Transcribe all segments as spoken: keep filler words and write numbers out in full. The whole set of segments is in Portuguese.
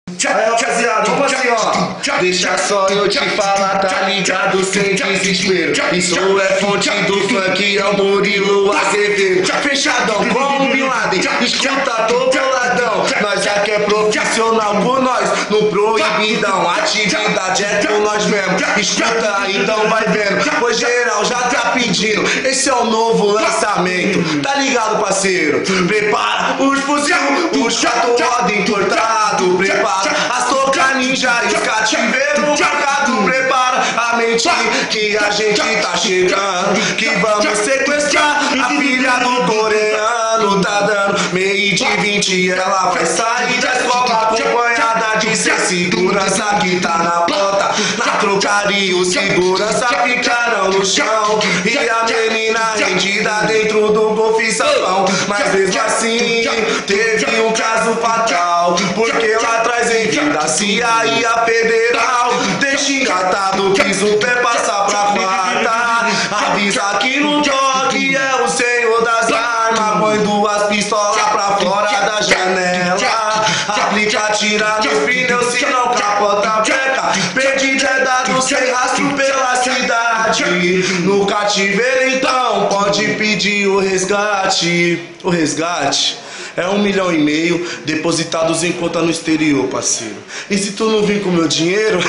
Aí, rapaziada, vamos assim, ó. Deixa só eu te falar, tá ligado? Sem desespero. Isso é fonte do funk, é o Murilo Azevedo. Fechadão como Bin Laden, escuta todo ladrão. Nós já que é profissional por nós, no proibidão. Atividade é com nós mesmo. Escuta, então vai vendo. Pois geral já tá pedindo. Esse é o novo lançamento. Tá ligado, parceiro? Prepara os fuzil, os quatro roda importado. Prepara as toca ninja e os cativeiro marcado. Prepara a mente que a gente tá chegando, que vamos sequestrar a filha do coreano. Tá dando meio de vinte, ela vai sair da escola acompanhada de ser segurança que tá na porta. Na trocaria os segurança ficaram no chão e a menina rendida dentro do golfe salão. Mas mesmo assim teve um caso fatal, porque lá atrás em vida se aí a federal deixa engatado, quis o pé passar pra quarta. Avisa que no toque é o senhor das armas, põe duas pistolas pra fora da janela. Aplica, tira nos pneus, se não capota a breca. Perdido é dado sem rastro pela cidade. No cativeiro então pode pedir o resgate. O resgate é um milhão e meio depositados em conta no exterior, parceiro. E se tu não vir com meu dinheiro,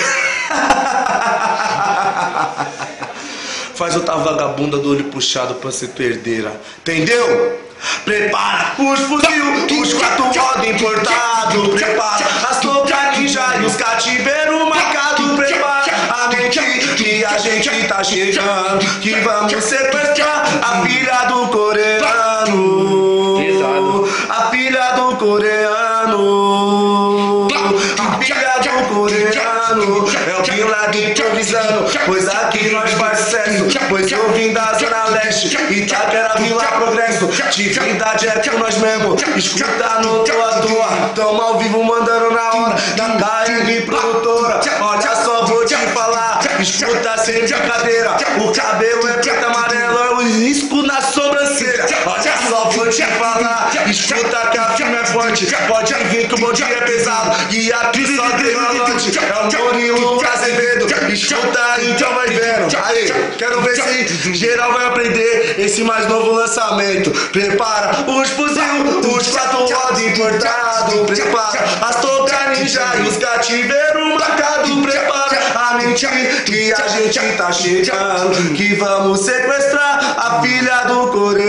faz outra vagabunda do olho puxado pra ser perdeira. Entendeu? Prepara os fuzil, os quatro roda importado. Prepara as toca ninja e os cativeiro marcado. Prepara a mente que a gente tá chegando, que vamos sequestrar a filha do coreano. A filha do coreano. A filha do coreano. É o Bin Laden improvisando, pois aqui nós faz sucesso. Pois eu vim da Zona Leste, Itaquera, Vila Progresso. Atividade é com nós mesmo. Escuta no tô à toa, tamo ao vivo mandando na hora da K M Produtora. Olha só, vou te falar, escuta sem brincadeira. O cabelo é preto, amarelo, é o risco na sobrancelha. Olha só, vou te falar, escuta que a firma é forte. Pode vir que o bom dia é pesado e aqui só tem valante. É o Murilo Azevedo, escuta então vai vendo. Aí, quero ver se geral vai aprender esse mais novo lançamento. Prepara os fuzil, os quatro roda importado. Prepara as toca ninja e os cativeiro marcado. Prepara a mente que a gente tá chegando, que vamos sequestrar a filha do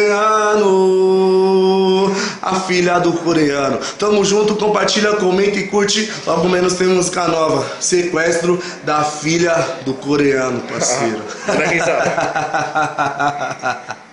coreano. A filha do coreano. Tamo junto, compartilha, comenta e curte. Logo menos tem música nova. Sequestro da filha do coreano, parceiro. Ah,